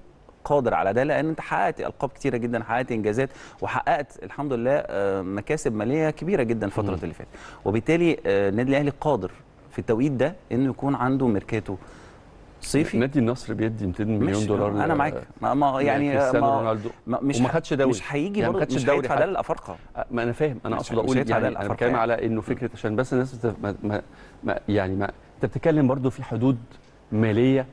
قادر على ده، لان انت حققت القاب كتيره جدا، حققت انجازات، وحققت الحمد لله مكاسب ماليه كبيره جدا الفتره اللي فاتت. وبالتالي النادي الاهلي قادر في التوقيت ده انه يكون عنده ميركاتو صيفي. نادي النصر بيدي مئتين مليون دولار. انا معاك، ما, ما يعني كريستيانو ما رونالدو ما مش وما خدش دوري، مش هيجي يعني برضه، مش هيدفع ده للافارقه. ما انا فاهم، انا اقصد اقول يعني انا بتكلم يعني. على انه فكره عشان بس الناس ما, ما, ما يعني ما انت بتتكلم برضه في حدود ماليه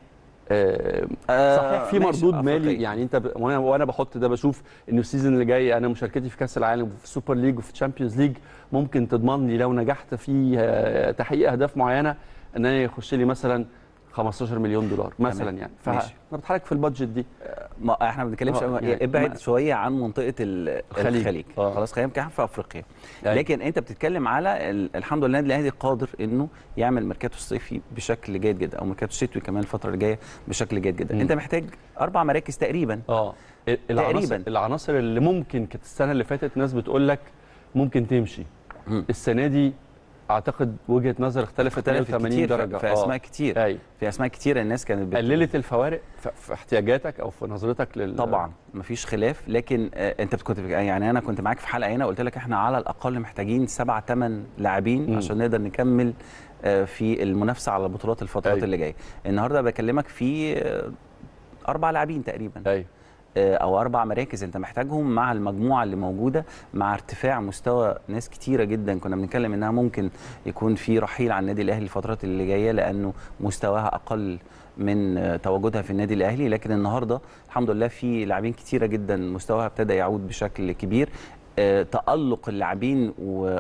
آه صحيح، في مردود مالي يعني انت ب... وانا وانا بحط ده بشوف انه السيزون اللي جاي انا مشاركتي في كاس العالم وفي السوبر ليج وفي الشامبيونز ليج ممكن تضمن لي لو نجحت في آه تحقيق اهداف معينه ان انا يخش لي مثلا خمستاشر مليون دولار مثلا تمام. يعني فانا بتحرك في البادجت دي. ما احنا ما بنتكلمش يعني ابعد شويه عن منطقه الخليج, الخليج. آه. خلاص خلينا نتكلم في افريقيا. يعني. لكن انت بتتكلم على الحمد لله النادي الاهلي قادر انه يعمل ميركاتو الصيفي بشكل جيد جدا، او ميركاتو الشتوي كمان الفتره اللي جايه بشكل جيد جدا. م. انت محتاج اربع مراكز تقريبا. اه تقريبا العناصر اللي ممكن كانت السنه اللي فاتت ناس بتقول لك ممكن تمشي، م. السنه دي اعتقد وجهه نظر اختلفت مية وتمانين درجه في اسماء كتير. أي. في اسماء كتير الناس كانت قللت الفوارق في احتياجاتك او في نظرتك لل طبعا مفيش خلاف. لكن آه انت كنت يعني انا كنت معاك في حلقه هنا قلت لك احنا على الاقل محتاجين سبعة ثمان لاعبين عشان نقدر نكمل آه في المنافسه على البطولات الفترات أي. اللي جايه. النهارده بكلمك في آه اربع لاعبين تقريبا. ايوه او اربع مراكز انت محتاجهم مع المجموعه اللي موجوده، مع ارتفاع مستوى ناس كتيره جدا كنا بنتكلم انها ممكن يكون في رحيل عن النادي الاهلي الفترات اللي جايه لانه مستواها اقل من تواجدها في النادي الاهلي. لكن النهارده الحمد لله في لاعبين كتيره جدا مستواها ابتدى يعود بشكل كبير. آه، تألق اللاعبين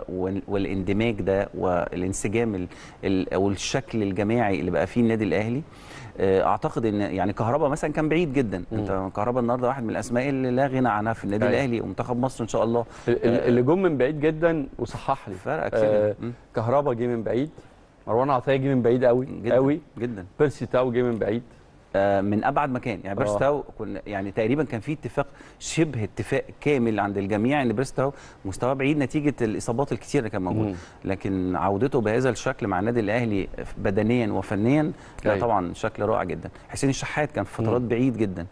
والاندماج ده والانسجام والشكل الجماعي اللي بقى فيه النادي الاهلي. اعتقد ان يعني كهربا مثلا كان بعيد جدا. م. انت كهربا النهارده واحد من الاسماء اللي لا غنى عنها في النادي الاهلي ومنتخب مصر ان شاء الله. اللي جم من بعيد جدا وصحح لي فرق كتير. آه كهربا جه من بعيد، مروان عطيه جه من بعيد قوي جدا قوي جدا، بيرسي تاو جه من بعيد آه من ابعد مكان. يعني بيرسي تاو كنا يعني تقريبا كان في اتفاق شبه اتفاق كامل عند الجميع ان بيرسي تاو مستواه بعيد نتيجه الاصابات الكتير اللي كان موجوده، لكن عودته بهذا الشكل مع النادي الاهلي بدنيا وفنيا لا طبعا شكل رائع جدا. حسين الشحات كان في فترات بعيد جدا.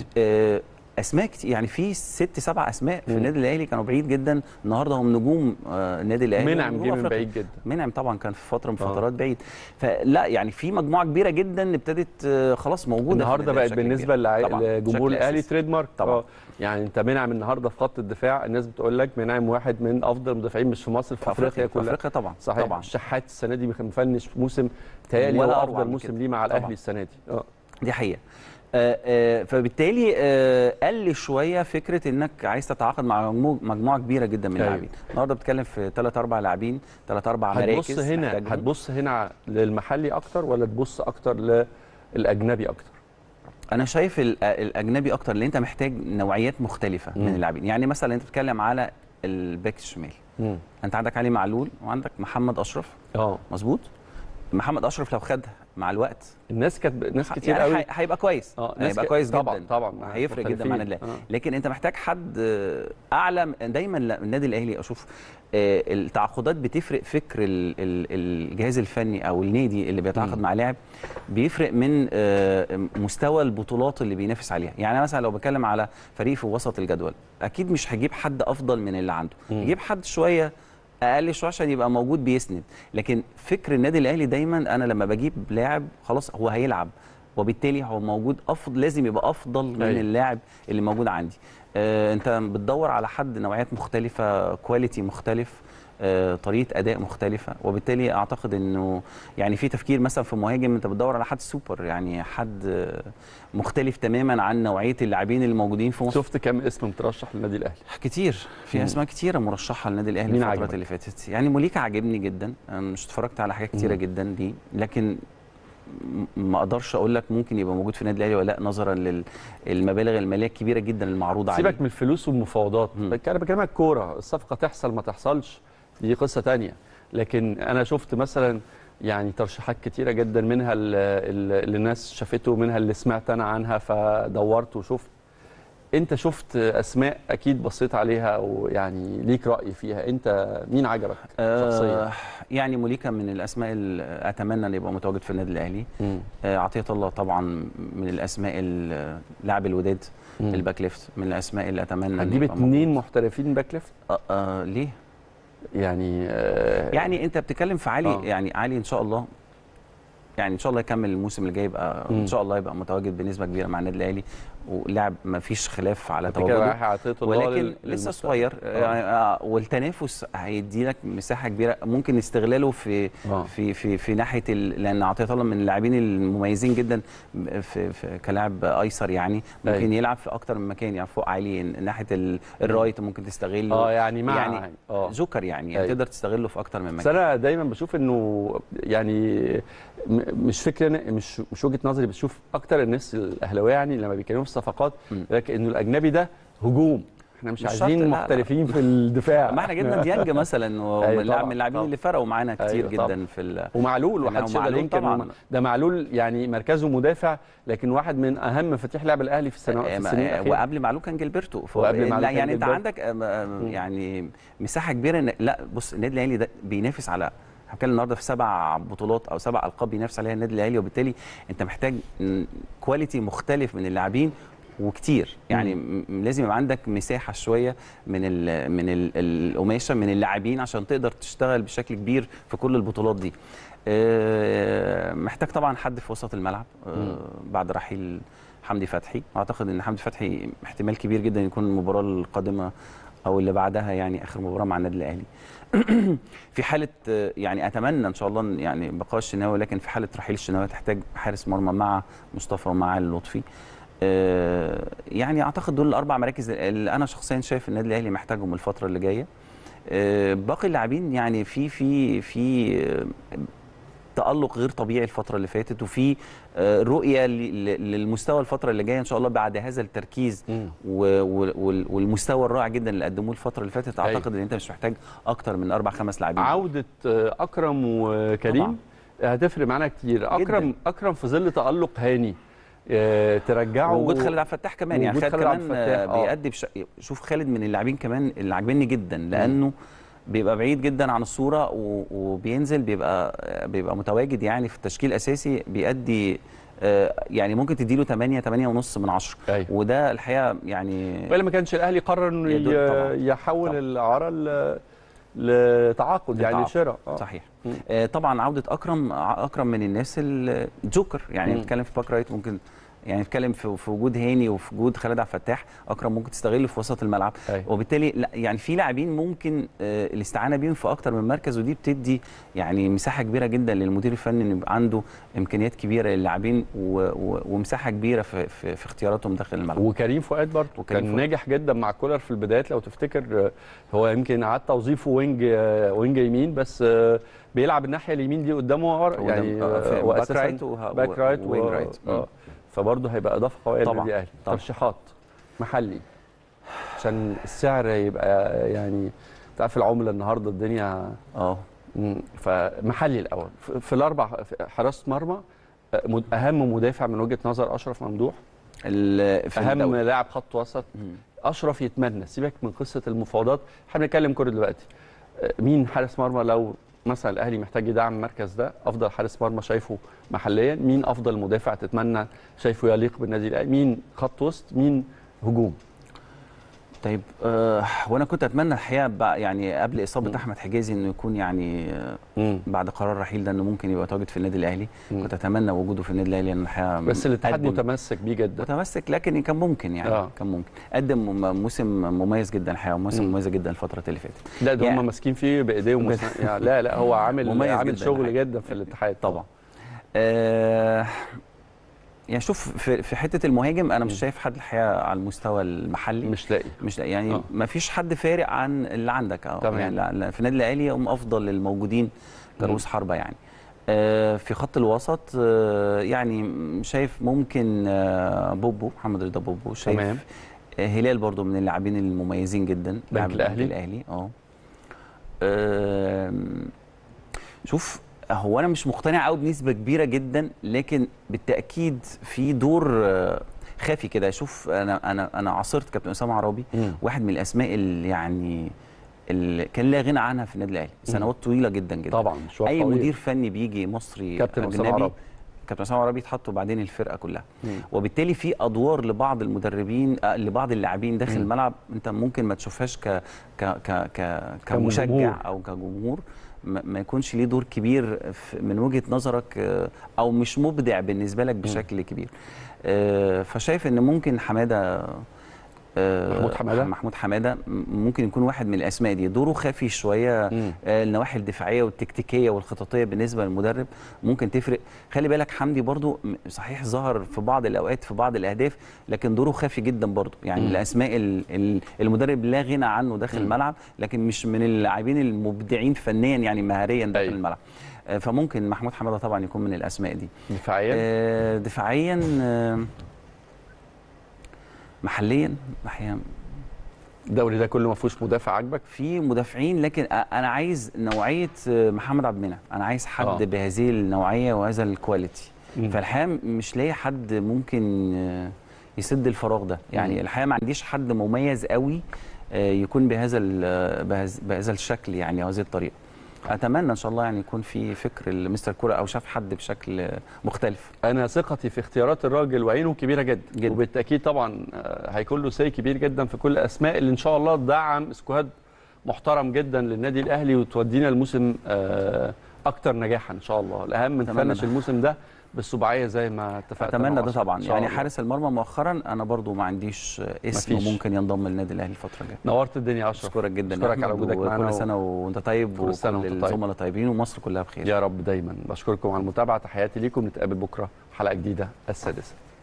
آه اسماء كتير يعني في ست سبع اسماء في النادي الاهلي كانوا بعيد جدا، النهارده هم نجوم آه النادي الاهلي. منعم جه من بعيد جدا، منعم طبعا كان في فتره من فترات بعيد. فلا يعني في مجموعه كبيره جدا ابتدت آه خلاص موجوده النهارده بقت بالنسبه لجمهور الاهلي تريد مارك طبعا. يعني انت منعم النهارده في خط الدفاع الناس بتقول لك منعم واحد من افضل المدافعين مش في مصر، في افريقيا كلها. في افريقيا طبعا صحيح. طبعا الشحات السنه دي مفنش موسم تهيألي هو افضل موسم ليه مع الاهلي السنه دي. اه دي حقيقه. آه آه فبالتالي آه قل شويه فكره انك عايز تتعاقد مع مجموعه كبيره جدا من اللاعبين. النهارده بتتكلم في ثلاث اربع لاعبين، ثلاث اربع مراكز. هتبص هنا هتبص هنا للمحلي اكتر ولا تبص اكتر للاجنبي اكتر؟ انا شايف الاجنبي اكتر، لان انت محتاج نوعيات مختلفه م. من اللاعبين. يعني مثلا انت بتتكلم على الباك الشمال، م. انت عندك علي معلول وعندك محمد اشرف. اه مظبوط. محمد اشرف لو خدها مع الوقت الناس كانت ناس كتير يعني قوي هيبقى كويس. اه هيبقى كويس طبعا جدا طبعا هيفرق جدا مع النادي الاهلي. لكن انت محتاج حد اعلى. دايما النادي الاهلي اشوف التعاقدات بتفرق. فكر الجهاز الفني او النادي اللي بيتعاقد مع لاعب بيفرق من مستوى البطولات اللي بينافس عليها. يعني مثلا لو بتكلم على فريق في وسط الجدول اكيد مش هجيب حد افضل من اللي عنده، يجيب حد شويه اقل شويه عشان يبقى موجود بيسند. لكن فكر النادي الاهلي دايما انا لما بجيب لاعب خلاص هو هيلعب، وبالتالي هو موجود افضل، لازم يبقى افضل من أي. اللاعب اللي موجود عندي. آه انت بتدور على حد نوعيات مختلفه، كواليتي مختلف، آه طريقه اداء مختلفه، وبالتالي اعتقد انه يعني في تفكير مثلا في مهاجم انت بتدور على حد سوبر، يعني حد مختلف تماما عن نوعيه اللاعبين اللي موجودين في مصر. شفت كام اسم مترشح للنادي الاهلي؟ كتير، في اسماء كتيره مرشحه للنادي الاهلي الفترات اللي فاتت. يعني موليكا عجبني جدا، انا مش اتفرجت على حاجات كتيره جدا دي، لكن ما اقدرش اقول لك ممكن يبقى موجود في النادي الاهلي ولا لا، نظرا للمبالغ الماليه الكبيره جدا المعروضه عليه. سيبك من الفلوس والمفاوضات، انا بكلمك كوره، الصفقه تحصل ما تحصلش دي قصه ثانيه. لكن انا شفت مثلا يعني ترشيحات كتيره جدا، منها اللي الناس شافته ومنها اللي سمعت انا عنها فدورت وشفت. انت شفت اسماء اكيد بصيت عليها ويعني ليك راي فيها، انت مين عجبك شخصيا؟ آه يعني موليكا من الاسماء اللي اتمنى ان يبقى متواجد في النادي الاهلي. آه عطيه الله طبعا من الاسماء اللاعب الوداد الباك ليفت، من الاسماء اللي اتمنى هتجيب اثنين محترفين باك ليفت؟ آه آه ليه؟ يعني آه يعني انت بتتكلم في علي. آه. يعني علي ان شاء الله يعني ان شاء الله يكمل الموسم اللي جاي، يبقى ان شاء الله يبقى متواجد بنسبه كبيره مع النادي الاهلي، ولاعب ما فيش خلاف على تواجده، ولكن لسه صغير. آه. والتنافس هيدي لك مساحه كبيره ممكن استغلاله في آه. في في في ناحيه ال... لان عطيه الله من اللاعبين المميزين جدا في, في كلاعب ايسر، يعني ممكن أي. يلعب في اكتر من مكان، يعني فوق علي ناحيه ال... الرايت ممكن تستغله. اه يعني مع يعني آه. جوكر يعني, يعني تقدر تستغله في اكتر من مكان. بس انا دايما بشوف انه يعني مش فكره مش مش وجهه نظري، بشوف اكتر الناس الاهلاويه يعني لما بيتكلموا في الصفقات لكن انه الاجنبي ده هجوم، احنا مش, مش عايزين محترفين في الدفاع. ما احنا جبنا ديانج مثلا ولاعب من اللاعبين اللي فرقوا معانا كتير أيوة جدا في ال... ومعلول وحد شغال طبعا. ده معلول يعني مركزه مدافع لكن واحد من اهم مفاتيح لعب الاهلي في السنوات في السنين الاخيره. وقبل معلول كان جilberto. وقبل معلول لا يعني انت عندك يعني مساحه كبيره. لا بص النادي الاهلي ده بينافس على هنتكلم النهارده في سبع بطولات او سبع القاب بينافس عليها النادي الاهلي، وبالتالي انت محتاج كواليتي مختلف من اللاعبين وكتير، يعني مم. لازم يبقى عندك مساحه شويه من ال من ال القماشه من اللاعبين عشان تقدر تشتغل بشكل كبير في كل البطولات دي. أه محتاج طبعا حد في وسط الملعب أه بعد رحيل حمدي فتحي. اعتقد ان حمدي فتحي احتمال كبير جدا يكون المباراه القادمه او اللي بعدها يعني اخر مباراه مع النادي الاهلي. في حاله يعني اتمنى ان شاء الله يعني بقاء الشناوي، لكن في حاله رحيل الشناوي تحتاج حارس مرمى مع مصطفى ومع اللطفي. أه يعني اعتقد دول الاربع مراكز اللي انا شخصيا شايف النادي الاهلي محتاجهم الفتره اللي جايه. أه باقي اللاعبين يعني في في في تألق غير طبيعي الفترة اللي فاتت، وفي رؤية للمستوى الفترة اللي جاية إن شاء الله بعد هذا التركيز والمستوى الرائع جدا اللي قدموه الفترة اللي فاتت. أعتقد إن أنت مش محتاج أكتر من أربع خمس لاعبين. عودة أكرم وكريم طبعا هتفرق معانا كتير. أكرم جداً. أكرم في ظل تألق هاني ترجعه، وجود خالد عبد الفتاح كمان، يعني خالد كمان بيأدي بش... شوف خالد من اللاعبين كمان اللي عاجبني جدا، لأنه م. بيبقى بعيد جدا عن الصوره وبينزل بيبقى بيبقى متواجد يعني في التشكيل الاساسي، بيأدي يعني ممكن تديله ثمانية ثمانية ونص من عشرة. أيوة. وده الحقيقه يعني ولا ما كانش الاهلي قرر انه يحول الاعاره لتعاقد يعني شراء. صحيح. آه طبعا عوده اكرم اكرم من الناس الجوكر، يعني بنتكلم في باك رايت، ممكن يعني نتكلم في في وجود هاني وفي وجود خالد عبد الفتاح، اكرم ممكن تستغله في وسط الملعب. أي. وبالتالي لا يعني في لاعبين ممكن آه الاستعانه بيهم في اكتر من مركز، ودي بتدي يعني مساحه كبيره جدا للمدير الفني انه يبقى عنده امكانيات كبيره للاعبين ومساحه كبيره في, في في اختياراتهم داخل الملعب. وكريم فؤاد برضه كان فؤاد. ناجح جدا مع كولر في البدايات لو تفتكر، هو يمكن قعد توظيفه وينج وينج يمين، بس بيلعب الناحيه اليمين دي قدامه ورا، يعني هو باك رايت باك رايت وينج رايت. فبرضه هيبقى اضافه قويه للنادي الاهلي. ترشيحات محلي عشان السعر يبقى يعني انت عارف العمله النهارده الدنيا اه فمحلي الاول في الاربع حراسه مرمى، اهم مدافع من وجهه نظر اشرف ممدوح، اهم لاعب خط وسط اشرف يتمنى. سيبك من قصه المفاوضات، احنا بنتكلم كوره دلوقتي. مين حارس مرمى لو مثلا الاهلي محتاج يدعم المركز ده، افضل حارس مرمى شايفه محليا؟ مين افضل مدافع تتمنى شايفه يليق بالنادي الاهلي؟ مين خط وسط؟ مين هجوم؟ طيب آه وانا كنت اتمنى الحقيقه يعني قبل اصابه م. احمد حجازي انه يكون يعني آه بعد قرار الرحيل ده انه ممكن يبقى تواجد في النادي الاهلي. م. كنت اتمنى وجوده في النادي الاهلي، لان الحقيقه بس الاتحاد متمسك بيه جدا. متمسك لكن كان ممكن يعني آه. كان ممكن قدم موسم مميز جدا الحقيقه، موسم مميزه جدا الفتره اللي فاتت. لا ده يعني هم ماسكين فيه بايديهم يعني لا لا هو عامل عامل جداً شغل الحقيقة. جدا في الاتحاد طبعا. آه يعني شوف في في حته المهاجم انا مش م. شايف حد الحقيقه على المستوى المحلي، مش لاقي مش لاقي يعني. ما فيش حد فارق عن اللي عندك اه يعني في النادي الاهلي هم افضل الموجودين كرؤوس حربه يعني. آه في خط الوسط آه يعني شايف ممكن آه بوبو محمد رضا بوبو، شايف تمام. آه هلال برضو من اللاعبين المميزين جدا لاعب الاهلي الاهلي اه شوف هو انا مش مقتنع قوي بنسبه كبيره جدا، لكن بالتاكيد في دور خافي كده. شوف انا انا انا عاصرت كابتن اسامه عرابي، مم. واحد من الاسماء اللي يعني اللي كان لا غنى عنها في النادي الاهلي سنوات طويله جدا جدا. طبعا اي طويل. مدير فني بيجي مصري كابتن اسامه عرابي كابتن اسامه عرابي يتحط وبعدين الفرقه كلها. مم. وبالتالي في ادوار لبعض المدربين لبعض اللاعبين داخل مم. الملعب انت ممكن ما تشوفهاش ك ك ك ك كمشجع او كجمهور، ما يكونش ليه دور كبير من وجهه نظرك او مش مبدع بالنسبه لك بشكل مم. كبير. فشايف ان ممكن حماده محمود حماده محمود حماده ممكن يكون واحد من الاسماء دي، دوره خافي شويه. مم. النواحي الدفاعيه والتكتيكيه والخططيه بالنسبه للمدرب ممكن تفرق. خلي بالك حمدي برضو صحيح ظهر في بعض الاوقات في بعض الاهداف، لكن دوره خافي جدا برضو. يعني مم. الاسماء المدرب لا غنى عنه داخل مم. الملعب، لكن مش من اللاعبين المبدعين فنيا يعني مهاريا داخل أي. الملعب. فممكن محمود حماده طبعا يكون من الاسماء دي. دفاعيا آه دفاعيا آه محليا احيانا الدوري ده كله ما فيهوش مدافع عاجبك؟ في مدافعين، لكن انا عايز نوعيه محمد عبد المنعم، انا عايز حد آه. بهذه النوعيه وهذا الكواليتي. فالحقيقه مش لاقي حد ممكن يسد الفراغ ده. يعني الحقيقه ما عنديش حد مميز قوي يكون بهذا بهذا الشكل يعني او هذه الطريقه. اتمنى ان شاء الله يعني يكون في فكر المستر كوره او شاف حد بشكل مختلف. انا ثقتي في اختيارات الراجل وعينه كبيره جدا, جدا. وبالتاكيد طبعا هيكون له سي كبير جدا في كل الاسماء اللي ان شاء الله تدعم سكواد محترم جدا للنادي الاهلي وتودينا الموسم اكتر نجاحا ان شاء الله. الاهم نفنش الموسم ده بالسباعيه زي ما اتفقنا. اتمنى ده طبعا. يعني حارس المرمى مؤخرا انا برضو ما عنديش اسم مفيش. ممكن ينضم للنادي الاهلي الفتره الجايه. نورت الدنيا يا اشرف، اشكرك جدا، اشكرك على وجودك معانا. كل سنه وانت طيب وكل الزملاء طيبين ومصر كلها بخير يا رب دايما. بشكركم على المتابعه، تحياتي ليكم، نتقابل بكره حلقه جديده السادسه.